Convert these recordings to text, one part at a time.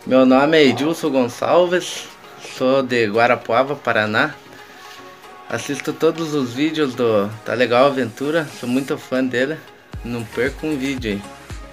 Meu nome é Edilson Gonçalves, sou de Guarapuava, Paraná. Assisto todos os vídeos do Tá Legal Aventura, sou muito fã dele, não perco um vídeo aí.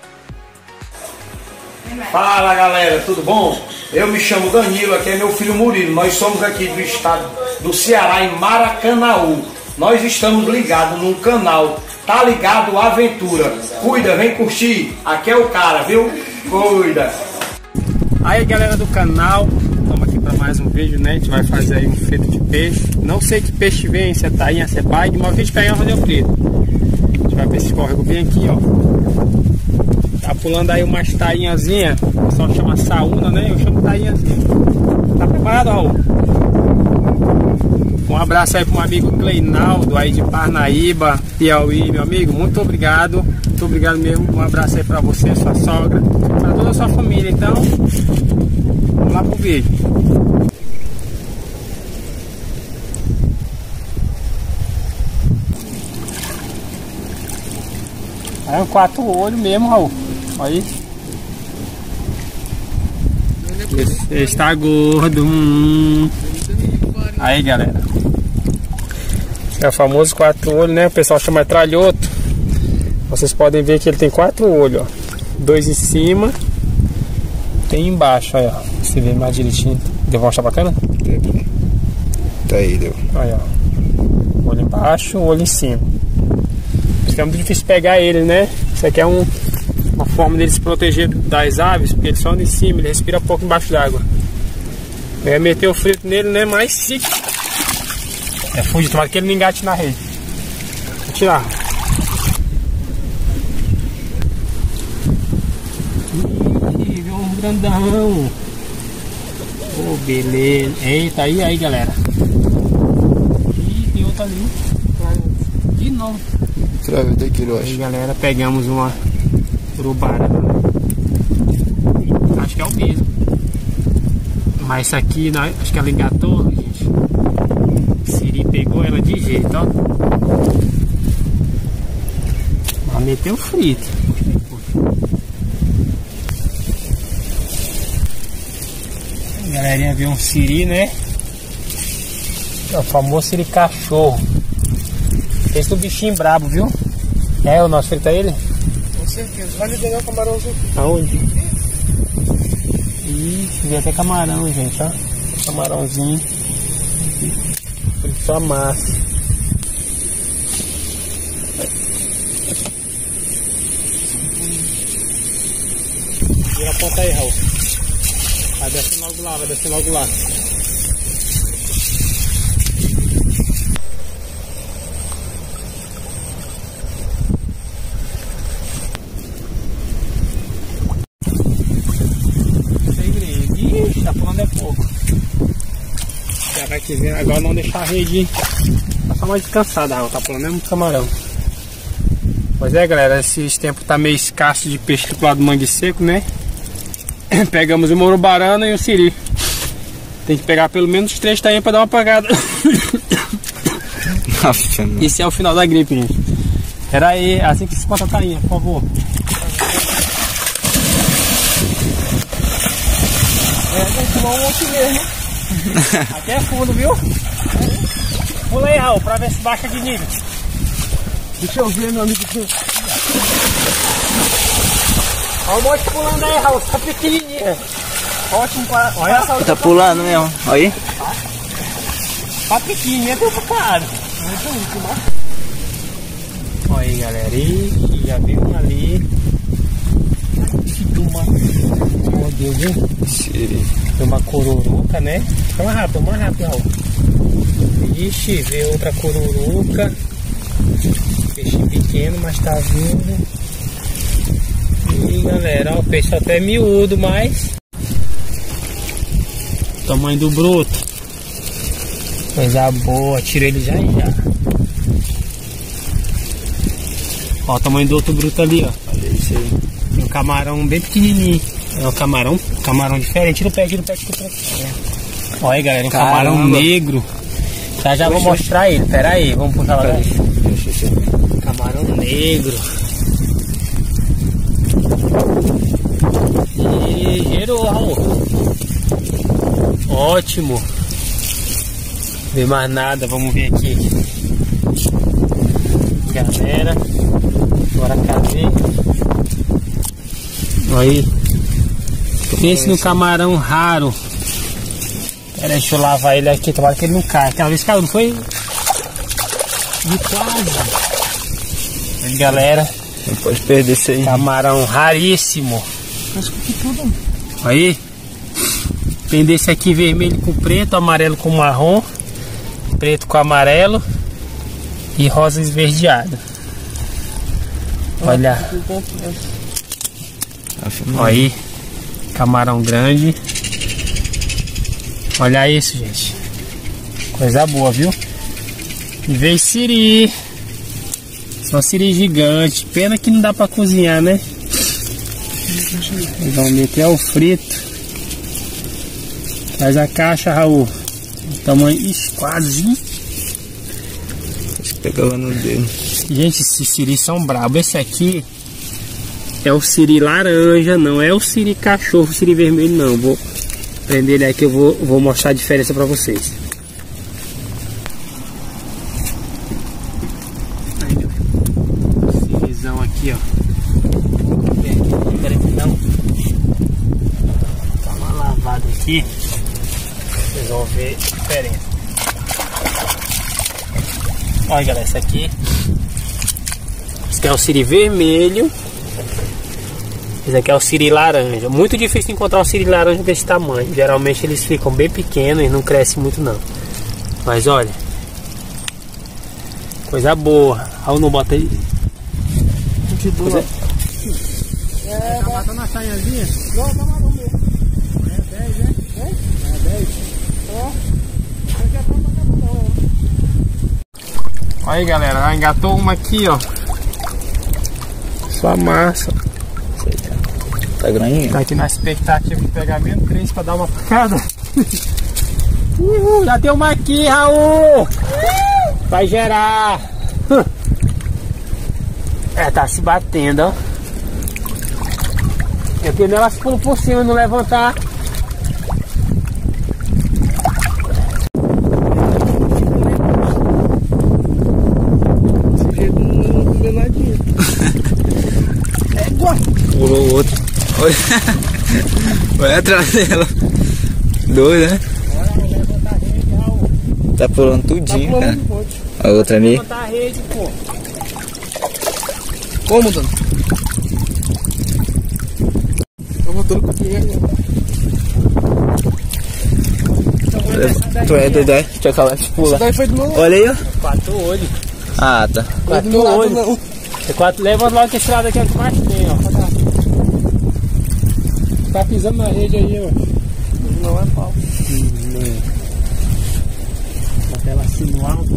Fala galera, tudo bom? Eu me chamo Danilo, aqui é meu filho Murilo. Nós somos aqui do estado do Ceará, em Maracanaú. Nós estamos ligados num canal, Tá Ligado Aventura. Cuida, vem curtir, aqui é o cara, viu? Cuida! Aí galera do canal, estamos aqui para mais um vídeo, né? A gente vai fazer aí um frito de peixe. Não sei que peixe vem, se é tainha, se é baide, mas a gente pegar e fazer o frito. A gente vai ver se escorrega bem aqui, ó. Tá pulando aí umas tainhazinhas, o pessoal chama saúna, né? Eu chamo tainhazinha. Tá preparado, Raul? Um abraço aí pro meu amigo Cleinaldo aí de Parnaíba, Piauí, meu amigo, muito obrigado mesmo. Um abraço aí pra você, sua sogra, pra toda a sua família. Então, vamos lá pro vídeo. É um 4 olhos mesmo, Raul. Olha aí. Ele está gordo. Aí, galera. Esse é o famoso 4 olhos, né? O pessoal chama de tralhoto. Vocês podem ver que ele tem 4 olhos, ó. 2 em cima, tem embaixo, olha, ó. Você vê mais direitinho. Deu uma mostrar bacana? Tá aí, deu. Olha, ó. Olho embaixo, olho em cima. Isso é muito difícil pegar ele, né? Isso aqui é uma forma dele se proteger das aves, porque ele só anda em cima, ele respira pouco embaixo d'água. Eu ia meter o frito nele, né? Mas se... é fugir, tomara que ele não engate na rede. Vou tirar. Ih, viu um grandão. Oh, beleza. Eita, aí, galera. Ih, tem outro ali. De novo. Aí, galera, pegamos uma urubarana. Acho que é o mesmo. Mas essa aqui, acho que ela engatou, gente. O siri pegou ela de jeito, ó. Mas meteu frito. A galerinha viu um siri, né? É o famoso siri cachorro. Esse do bichinho brabo, viu? É, o nosso frito é ele? Com certeza. Vai me pegar o camarãozinho. Aonde? Ih, vi até camarão, gente, ó. Camarãozinho. Frito só massa. Vira a ponta aí, Raul. Vai descendo logo lá, vai descendo logo lá. Ixi, tá pulando é pouco. Será que vem? Agora não deixar a rede passar mais descansada, Raul. Tá pulando é muito camarão. Pois é, galera, esses tempos tá meio escasso de peixe do lado do mangue seco, né? Pegamos uma urubarana e um siri. Tem que pegar pelo menos 3 tainhas pra dar uma apagada. Nossa, não. Esse é o final da gripe, gente. Pera aí, assim que se conta a tainha, por favor. É, tem que tomar um outro mesmo. Aqui é fundo, viu? Pula aí, Raul, pra ver se baixa de nível. Deixa eu ver, meu amigo. Olha o monte pulando aí, Raul, tá pequenininho. Ótimo, olha a saúde. Tá pulando mesmo, olha aí. Tá pequenininho, tem um bocado. Olha aí, galera, ixi, já viu um ali. Meu Deus, viu? Tem uma coruruca, né? Fica mais rápido, Raul. Ixi, vê outra coruruca. Peixe pequeno, mas tá vindo. E galera, ó, o peixe até é miúdo, mas tamanho do broto. Coisa boa, tira ele já. Ó o tamanho do outro bruto ali, ó. Olha isso aí. Tem um camarão bem pequenininho. É um camarão diferente. Tira o pé. Olha aí, galera, um camarão negro. Já vou mostrar ele, pera aí, vamos puxar lá. Camarão negro. E gerou, Raul. Ótimo. Não vê mais nada, vamos ver aqui. Galera, bora caver. Aí. Pense no camarão raro. Pera, deixa eu lavar ele aqui, tomara que ele não caia. Aquela vez caiu, não foi? De quase. Aí, galera. Não pode perder isso aí. Camarão raríssimo. Aí. Tem desse aqui vermelho com preto, amarelo com marrom, preto com amarelo e rosa esverdeada. Olha. Aí. Camarão grande. Olha isso, gente. Coisa boa, viu? E veio siri. Só siri gigante. Pena que não dá pra cozinhar, né? Vamos meter ao frito. Faz a caixa, Raul. Tamanho. Ixi, quase. Acho que pegava no dedo. Gente, esses siris são brabos. Esse aqui é o siri laranja, não é o siri cachorro, o siri vermelho não. Vou prender ele aqui, eu vou mostrar a diferença pra vocês. Aí, ó. Sirizão aqui, ó. Não. Dá uma lavada aqui. Vocês vão ver a diferença. Olha, galera, esse aqui. Esse aqui é o siri vermelho. Esse aqui é o siri laranja. Muito difícil encontrar um siri laranja desse tamanho. Geralmente eles ficam bem pequenos e não crescem muito não. Mas olha. Coisa boa. Raul, não bota aí. Muito boa. Tá matando a sainhazinha? Não, tá matando mesmo. É 10, né? É 10. Ó. Olha aí, galera. Engatou uma aqui, ó. Só massa. Tá grande? Tá aqui na expectativa de pegar menos 3 pra dar uma facada. Já tem uma aqui, Raul! Vai gerar! É, tá se batendo, ó. Eu tenho elas por cima, não levantar. Esse jeito não deu nadinha. Pulou o outro. Olha. Vai atrás dela. Doido, né? Tá pulando tudinho, cara. A outra ali. Levantar a rede, pô. Como, Dona? Eu vou todo com Tu é doido, é? Deixa eu calar, deixa eu pular. daí foi de novo. Olha aí, ó. 4 olhos. Ah, tá. 4 olhos. Leva logo que esse lado aqui é o que mais tem, ó. Tá pisando na rede aí, ó. Não é pau. Bota ela assim no alto.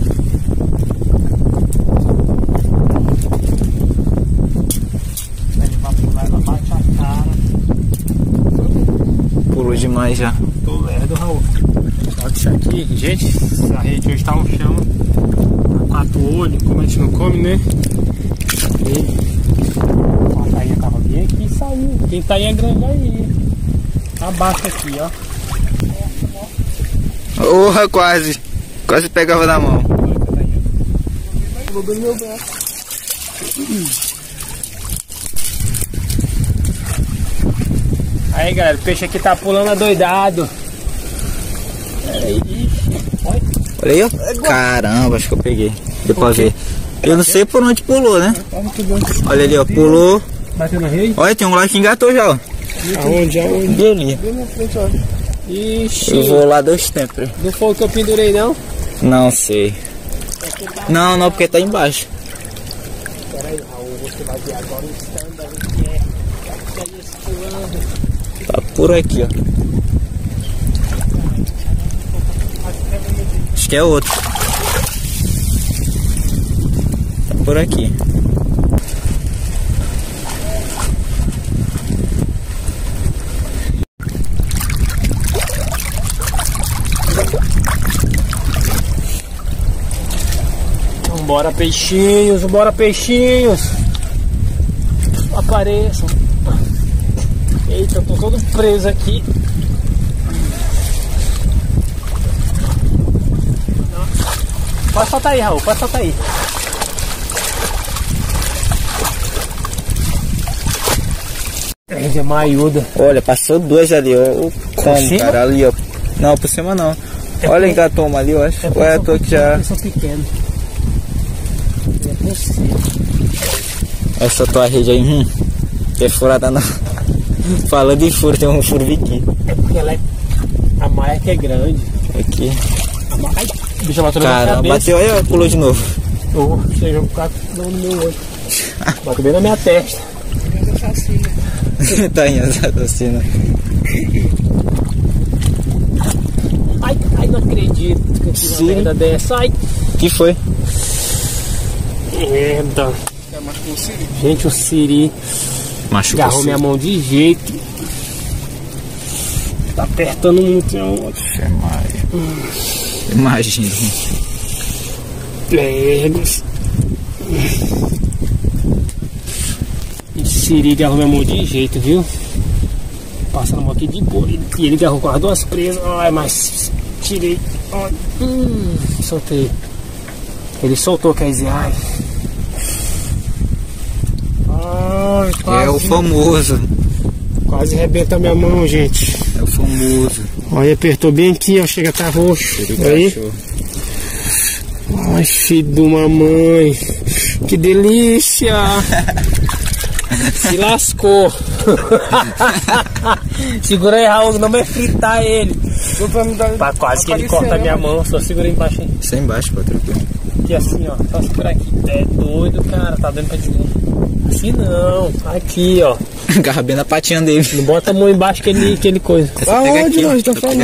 Vai levar pro lado, ela bate a cara. Pulou demais já. Tô lerdo, Raul. Olha isso aqui, gente. Essa rede hoje tá um chão. 4 olhos, como a gente não come, né? A tainha tava bem aqui e saiu. Tem tainha grande aí. Abaixo aqui, ó. Porra, quase. Quase pegava na mão. Pulou do meu braço. Aí, galera, o peixe aqui tá pulando adoidado. Aí, olha aí, ó. Caramba, acho que eu peguei. Deu pra ver. Eu não sei por onde pulou, né? Olha ali, ó. Pulou. Bateu na rede? Olha, tem um lá que engatou já, ó. Aonde? Bem ali. Ixi. Eu vou lá 2 tempos. Não foi o que eu pendurei, não? Não sei. Não, não, porque tá embaixo. Peraí, Raul, você vai ver agora o stand ali que é. Tá por aqui, ó. Acho que é outro. Tá por aqui. Bora peixinhos, bora peixinhos. Apareçam. Eita, eu tô todo preso aqui. Pode soltar aí, Raul, pode soltar aí. É maiúda. Olha, passou 2 ali, ó. Como, cara, ali, ó. Não, por cima não. Olha, engatou uma ali, eu acho. Ou é a tua que já... Eu sou pequeno. É possível. Essa tua rede aí, é furada não. Falando em furo, tem um furo aqui. É porque ela é... A maia que é grande. Aqui. A maia... Ai, bicho, bateu na minha cabeça. Bateu aí, ó, pulou de novo. Seja um caco no meu olho. Bateu bem na minha testa. Tá em assassina. Ai, não acredito que eu tive uma merda dessa. Ai. Que foi? Merda. Gente, o siri machucou. Agarrou minha mão de jeito. Tá apertando muito. Imagina. Esse siri agarrou minha mão de jeito, viu? Passando a mão aqui de boa. E ele agarrou com as 2 presas. Ai, mas tirei. Soltei. Ele soltou, quer dizer, ai. Ai, quase. É o famoso. Quase arrebenta minha mão, gente. É o famoso. Olha, apertou bem aqui, ó. Chega a tá roxo. Aí. Ai, filho de uma mãe. Que delícia. Se lascou. Segura aí, Raul, não vai fritar ele. Tá quase que ele corta a minha mão. Só segura aí embaixo aí. Isso aí embaixo, pô, tranquilo. Aqui assim, ó. Só segurar aqui. É doido, cara. Tá dando pra desligar. Assim não. Aqui, ó. Agarra bem na patinha dele. Não bota a mão embaixo que ele coisa. Aonde nós tá falando?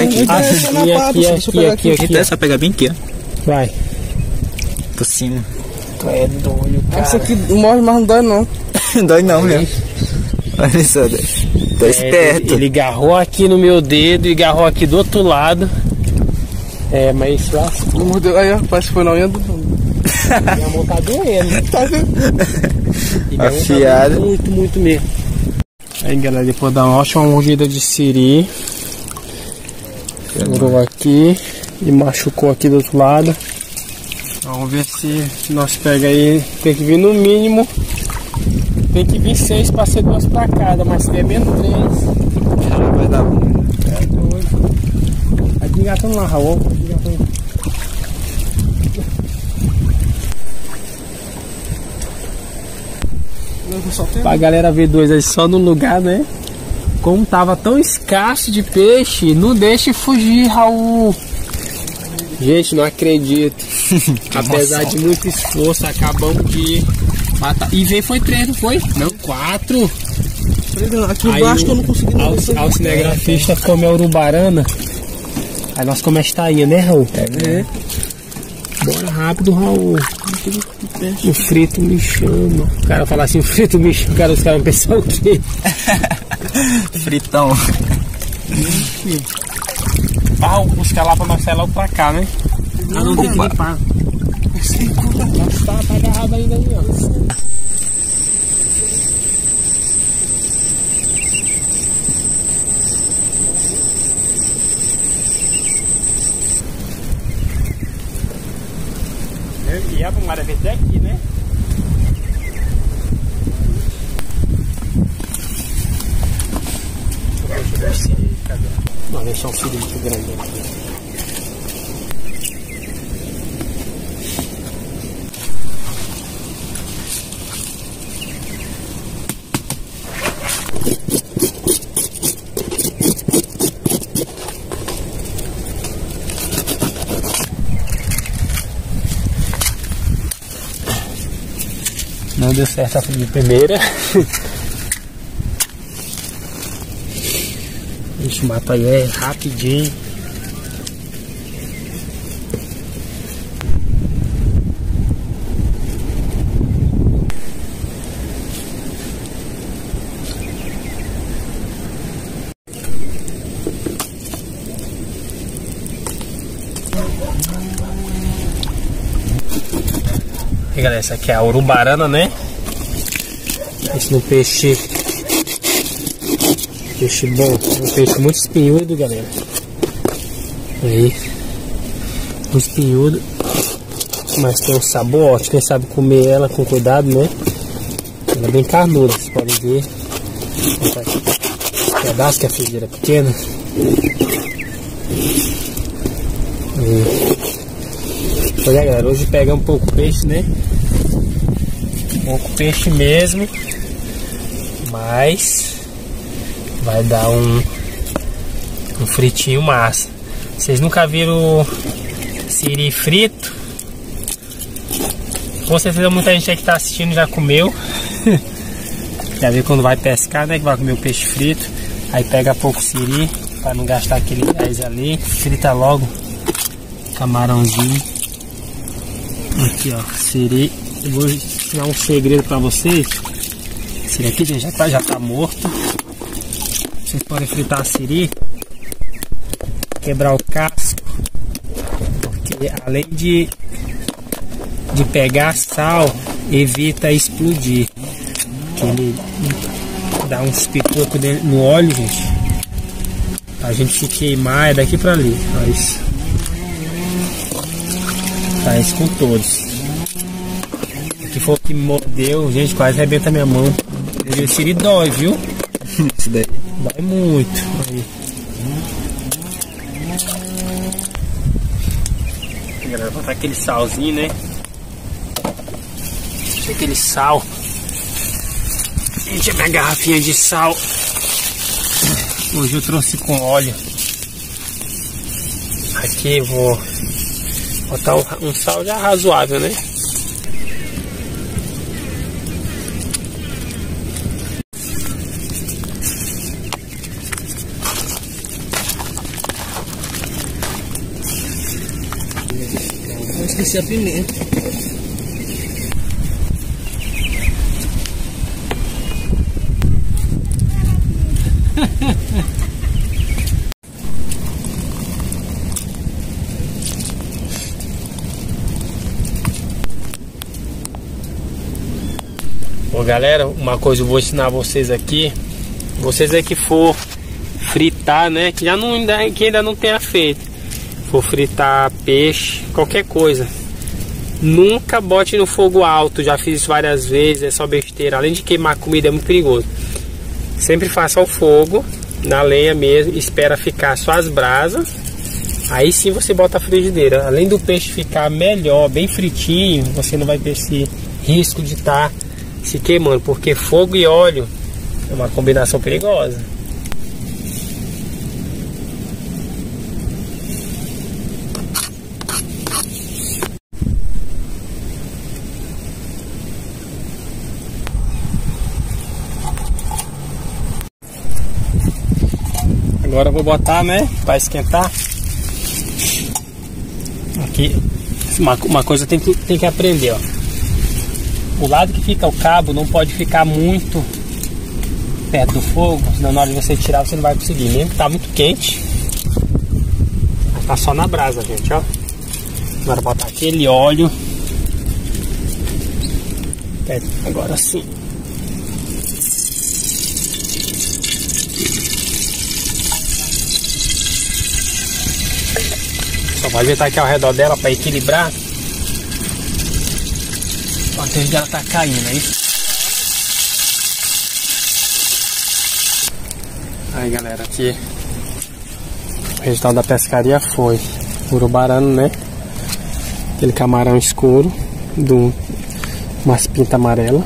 Aqui. É só pegar bem aqui, ó. Vai. Por cima. Tu é doido, cara. Essa aqui morre, mas não dói não. Dói não, meu. Olha só, tô esperto. Ele agarrou aqui no meu dedo e agarrou aqui do outro lado. É, mas isso lá. Mordeu aí, ó. Parece que foi na unha do... Minha mão tá doendo. Tá vendo? Afiada. Tá muito mesmo. Aí, galera, depois da ótima mordida de siri. Segurou aqui e machucou aqui do outro lado. Vamos ver se nós pega aí. Tem que vir no mínimo. Tem que vir 6 para ser 2 para cada, mas se vier menos 3. Já vai dar bom. É doido. Vai engatando lá, Raul. Pra galera ver 2 aí só no lugar, né? Como tava tão escasso de peixe, não deixe fugir, Raul. Gente, não acredito. Apesar de muito esforço, acabamos de matar. E veio foi 3, não foi? Não, 4. Aqui embaixo que eu não consegui ver. O cinegrafista come a urubarana. Aí nós comemos tainha, né, Raul? É. Bora rápido, Raul. O frito me chama. O cara fala assim, o frito me chama. Os caras vão pensar o quê? Fritão. Vamos buscar lá pra nós sair logo pra cá, né? Ah, não tem que limpar. Nossa, tá agarrado ainda ali, ó. Eu ia pra uma área até aqui, né? Vou deixar um filho muito grande aqui. Não deu certo a de primeira. Ixi, mata aí é rapidinho. E galera, essa aqui é a urubarana, né? Esse no peixe. Peixe bom, um peixe muito espinhudo, galera. Aí, muito espinhudo. mas tem um sabor ótimo. Quem sabe comer ela com cuidado, né? Ela é bem carnuda, vocês podem ver. Um pedaço que a frigideira é pequena. Pois é, galera, hoje pegamos um pouco peixe, né? Pouco peixe mesmo, mas vai dar um fritinho massa. Vocês nunca viram siri frito? Com certeza muita gente aí que tá assistindo já comeu. Já viu quando vai pescar, né? Que vai comer o peixe frito. Aí pega pouco siri para não gastar aquele gás ali. Frita logo camarãozinho. Aqui ó, siri. Eu vou ensinar um segredo para vocês. Esse aqui já tá morto. Vocês podem fritar a siri, quebrar o casco, porque além de pegar sal, evita explodir. Que ele dá uns pipocos no óleo, gente. A gente se queimar é daqui pra ali. Faz com todos. Que for que mordeu, gente, quase arrebenta minha mão. O siri dói, viu? Isso daí dói muito. Aí. Galera, vou botar aquele salzinho, né? Deixa aquele sal. Gente, a minha garrafinha de sal. Hoje eu trouxe com óleo. Aqui eu vou botar um sal já razoável, né? Eu esqueci a pimenta. Bom, galera, uma coisa eu vou ensinar vocês aqui. Vocês aí que for fritar, né? Que ainda não tenha feito. For fritar peixe, qualquer coisa, nunca bote no fogo alto. Já fiz isso várias vezes, é só besteira. Além de queimar comida, é muito perigoso. Sempre faça o fogo na lenha mesmo, espera ficar só as brasas. Aí sim você bota a frigideira. Além do peixe ficar melhor, bem fritinho, você não vai ter esse risco de estar se queimando, porque fogo e óleo é uma combinação perigosa. Agora eu vou botar, né, para esquentar. Aqui, uma coisa tem que aprender, ó. O lado que fica o cabo não pode ficar muito perto do fogo, senão na hora de você tirar você não vai conseguir. Mesmo que tá muito quente, vai tá só na brasa, gente, ó. Agora botar aquele óleo. Agora sim. Só vai ajeitar aqui ao redor dela para equilibrar. Antes dela tá caindo, é isso? Aí galera, aqui o resultado da pescaria foi urubarano, né? Aquele camarão escuro, umas pintas amarelas,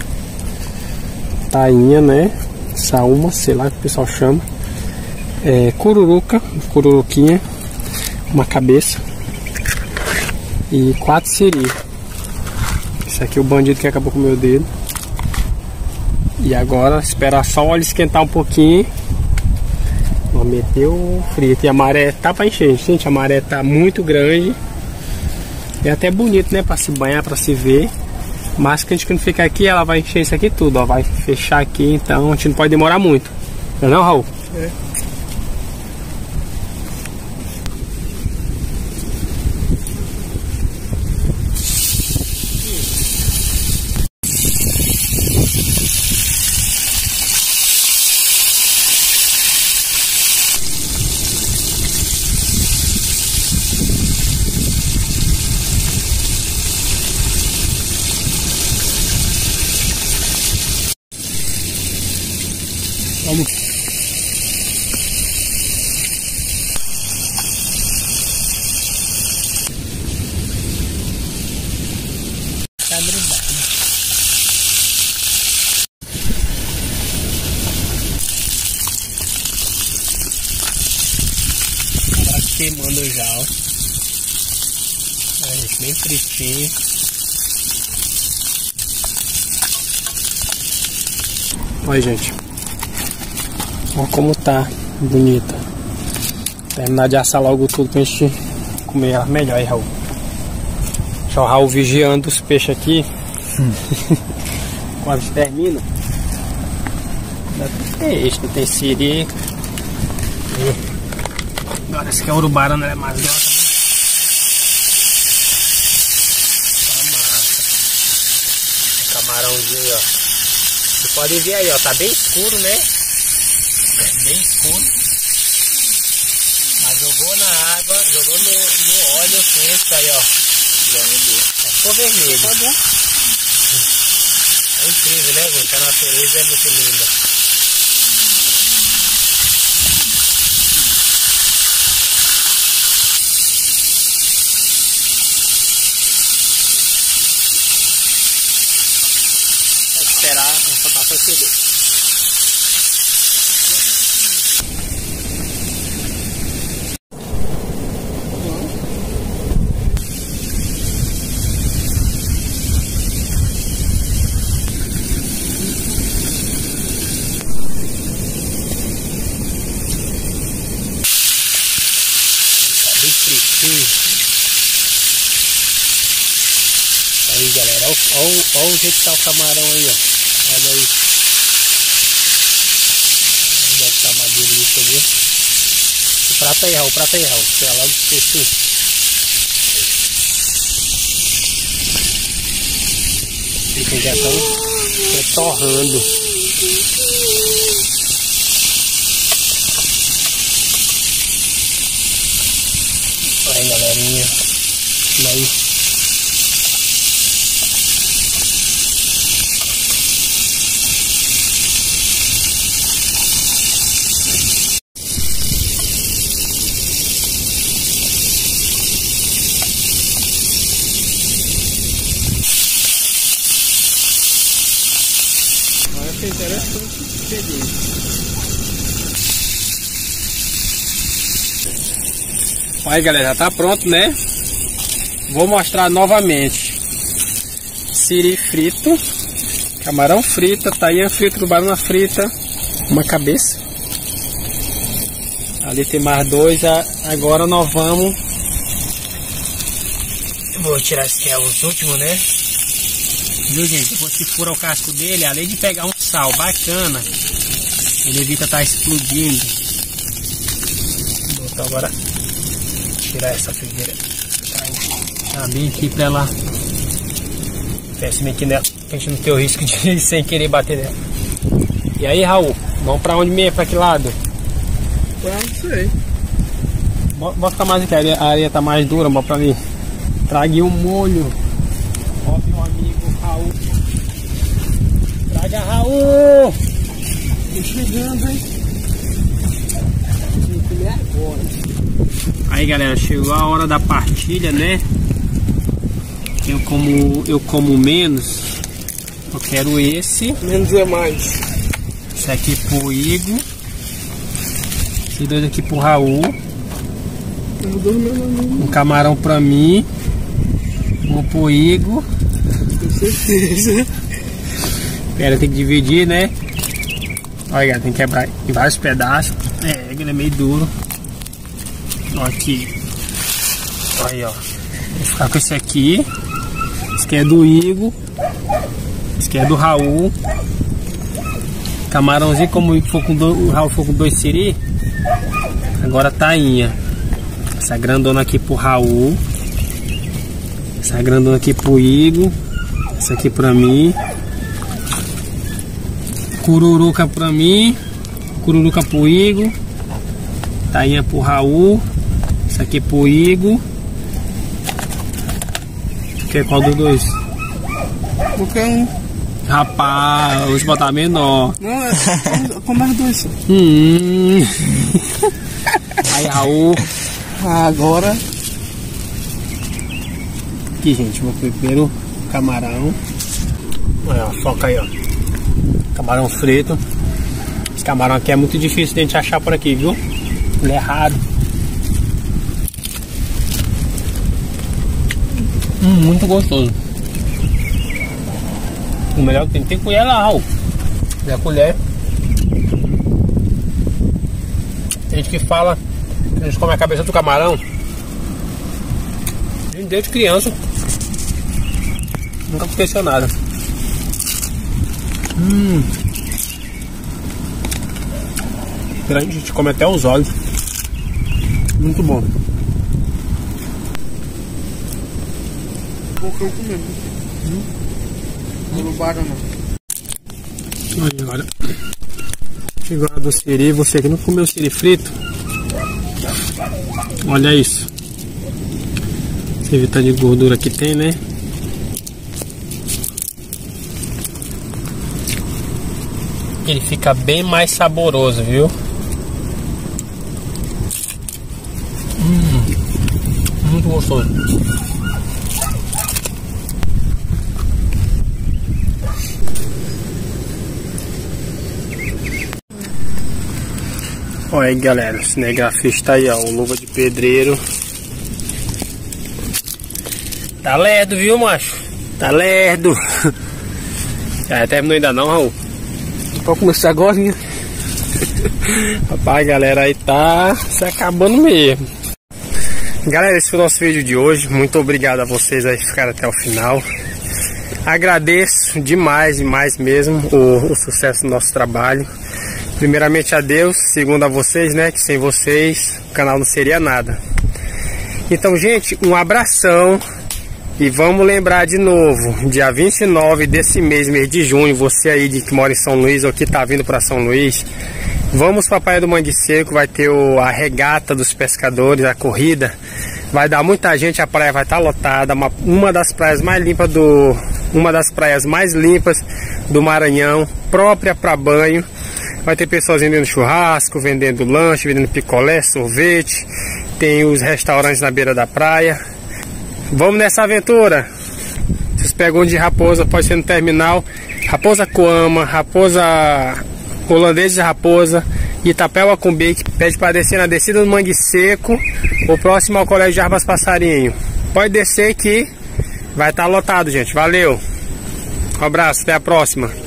tainha, né? Saúma, sei lá o que o pessoal chama, cururuquinha, uma cabeça e 4 siri. Esse aqui é o bandido que acabou com o meu dedo. E agora esperar só o óleo esquentar um pouquinho. Vou meter o frito. E a maré tá pra encher, gente. A maré tá muito grande. É até bonito, né? Pra se banhar, pra se ver. Mas que a gente, quando ficar aqui, ela vai encher isso aqui tudo, ó. Vai fechar aqui, então a gente não pode demorar muito. Não é não, Raul? É. Vamos. Tá grudado. Tá queimando já, ó. Bem fritinho. Olha, gente. Olha como tá bonita. Terminar de assar logo tudo pra gente comer ela melhor aí, Raul. Deixa o Raul vigiando os peixes aqui. Quase termina. Tem peixe, não tem siri. Agora esse aqui é o urubara, não é mais grossa. Camarãozinho aí, ó. Você pode ver aí, ó. Tá bem escuro, né? Bem escuro. Mas jogou na água, jogou no óleo quente aí, ó. Ficou vermelho. É incrível, né, gente? A natureza é muito linda. Esperar a rotação ceder. Tá bem fritinho. Aí, galera, olha o jeito que tá o camarão aí, ó. Olha aí. Deve estar uma delícia, viu? O prato aí, Raul, Espera logo o peixe. Fica já tão torrando. Olha aí, galerinha. Olha aí. Interessante. Aí, galera, já tá pronto, né? Vou mostrar novamente. Siri frito, camarão frita, tainha frita, tubarão frita, uma cabeça. Ali tem mais dois. Agora nós vamos. Vou tirar esse que é os últimos, né? Viu, gente? Depois que fura o casco dele, além de pegar um sal bacana, ele evita estar explodindo. Vou botar agora, tirar essa figueira. Tá bem aqui pra ela. Fecha aqui nela, pra gente não ter o risco de sem querer bater nela. E aí, Raul, vamos pra onde mesmo? Pra que lado? Não sei. Bota ficar mais aqui, a areia tá mais dura, bota pra ali. Trague um molho. Ó, meu amigo Raul. Traga, Raul! Tô chegando, hein? Vou comer agora. Aí, galera, chegou a hora da partilha, né? Eu como menos. Eu quero esse. Menos é mais. Esse aqui pro Igor. Esses dois aqui pro Raul. Um camarão pra mim. Um pro Igor. Com certeza. Pera, tem que dividir, né? Olha, galera, tem que quebrar em vários pedaços. É, ele é meio duro. Ó, aqui. Olha aí, ó. Vou ficar com esse aqui. Esse aqui é do Igor. Esse aqui é do Raul. Camarãozinho, como for com o Raul for com 2 siri. Agora tainha. Essa grandona aqui pro Raul. Essa grandona aqui pro Igor. Essa aqui pra mim. Cururuca pra mim. Cururuca pro Igor. Tainha pro Raul. Essa aqui pro Igor. Quer qual dos dois? Qualquer um. Rapaz, hoje botar menor. Não, é com mais dois. Aí, Raul. Agora. Aqui, gente, vou primeiro camarão. Olha, ó, foca aí, ó. Camarão frito. Esse camarão aqui é muito difícil de a gente achar por aqui, viu? Ele é raro. Muito gostoso. O melhor que tem colher lá, Raul. E a colher. Tem gente que fala que a gente come a cabeça do camarão. A gente deu de criança. Nunca aconteceu nada. A gente come até os olhos. Muito bom. Eu comendo. Não roubaram não. Olha agora. Chegou a do siri. Você que não comeu siri frito. Olha isso. Você vê o tanto de gordura que tem, né? Ele fica bem mais saboroso, viu? Muito gostoso. Olha aí, galera, o cinegrafista aí, ó, o luva de pedreiro. Tá lerdo, viu, macho? Tá lerdo. Já terminou ainda não, Raul? Pode começar agora, né? Rapaz, galera, aí tá se acabando mesmo. Galera, esse foi o nosso vídeo de hoje. Muito obrigado a vocês aí que ficaram até o final. Agradeço demais, demais mesmo o sucesso do nosso trabalho. Primeiramente a Deus, segundo a vocês, né? Que sem vocês o canal não seria nada. Então, gente, um abração. E vamos lembrar de novo, dia 29 desse mês de junho, você aí que mora em São Luís ou que tá vindo para São Luís, vamos para a Praia do Mangue Seco, vai ter a regata dos pescadores, a corrida. Vai dar muita gente, a praia vai estar lotada, uma das praias mais limpas do Maranhão, própria para banho. Vai ter pessoas vendendo churrasco, vendendo lanche, vendendo picolé, sorvete. Tem os restaurantes na beira da praia. Vamos nessa aventura. Vocês pegam de raposa, pode ser no terminal. Raposa Coama, raposa holandesa de raposa, Itapéua com bake. Pede para descer na descida do Mangue Seco, ou próximo ao Colégio de Jarbas Passarinho. Pode descer que vai estar lotado, gente. Valeu. Um abraço, até a próxima.